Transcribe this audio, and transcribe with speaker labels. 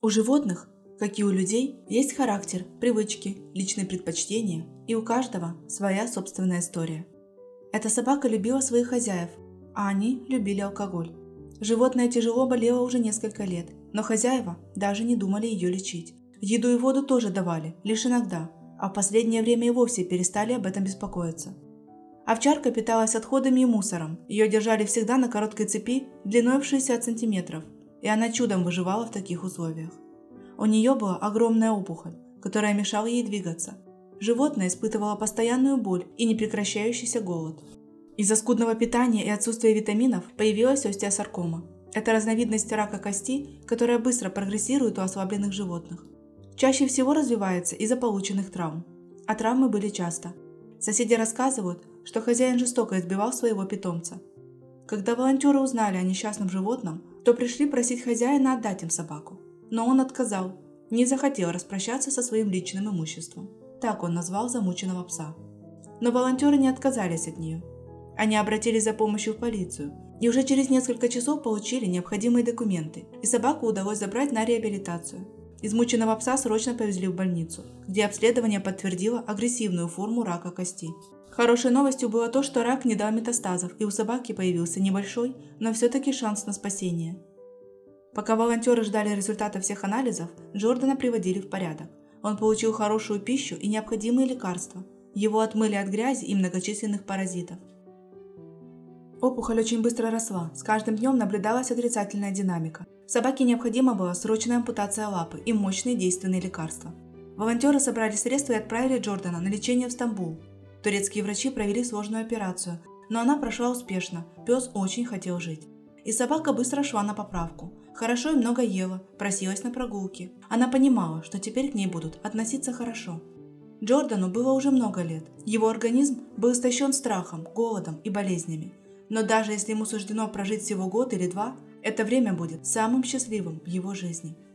Speaker 1: У животных, как и у людей, есть характер, привычки, личные предпочтения, и у каждого своя собственная история. Эта собака любила своих хозяев, а они любили алкоголь. Животное тяжело болело уже несколько лет, но хозяева даже не думали ее лечить. Еду и воду тоже давали, лишь иногда, а в последнее время и вовсе перестали об этом беспокоиться. Овчарка питалась отходами и мусором, ее держали всегда на короткой цепи длиной в 60 сантиметров, и она чудом выживала в таких условиях. У нее была огромная опухоль, которая мешала ей двигаться. Животное испытывало постоянную боль и непрекращающийся голод. Из-за скудного питания и отсутствия витаминов появилась остеосаркома. Это разновидность рака кости, которая быстро прогрессирует у ослабленных животных. Чаще всего развивается из-за полученных травм. А травмы были часто. Соседи рассказывают, что хозяин жестоко избивал своего питомца. Когда волонтеры узнали о несчастном животном, то пришли просить хозяина отдать им собаку. Но он отказал, не захотел распрощаться со своим личным имуществом. Так он назвал замученного пса. Но волонтеры не отказались от нее. Они обратились за помощью в полицию и уже через несколько часов получили необходимые документы, и собаку удалось забрать на реабилитацию. Измученного пса срочно повезли в больницу, где обследование подтвердило агрессивную форму рака кости. Хорошей новостью было то, что рак не дал метастазов, и у собаки появился небольшой, но все-таки шанс на спасение. Пока волонтеры ждали результата всех анализов, Джордана приводили в порядок. Он получил хорошую пищу и необходимые лекарства. Его отмыли от грязи и многочисленных паразитов. Опухоль очень быстро росла, с каждым днем наблюдалась отрицательная динамика. Собаке необходима была срочная ампутация лапы и мощные действенные лекарства. Волонтеры собрали средства и отправили Джордана на лечение в Стамбул. Турецкие врачи провели сложную операцию, но она прошла успешно, пес очень хотел жить. И собака быстро шла на поправку. Хорошо и много ела, просилась на прогулки. Она понимала, что теперь к ней будут относиться хорошо. Джордану было уже много лет. Его организм был истощен страхом, голодом и болезнями. Но даже если ему суждено прожить всего год или два, это время будет самым счастливым в его жизни.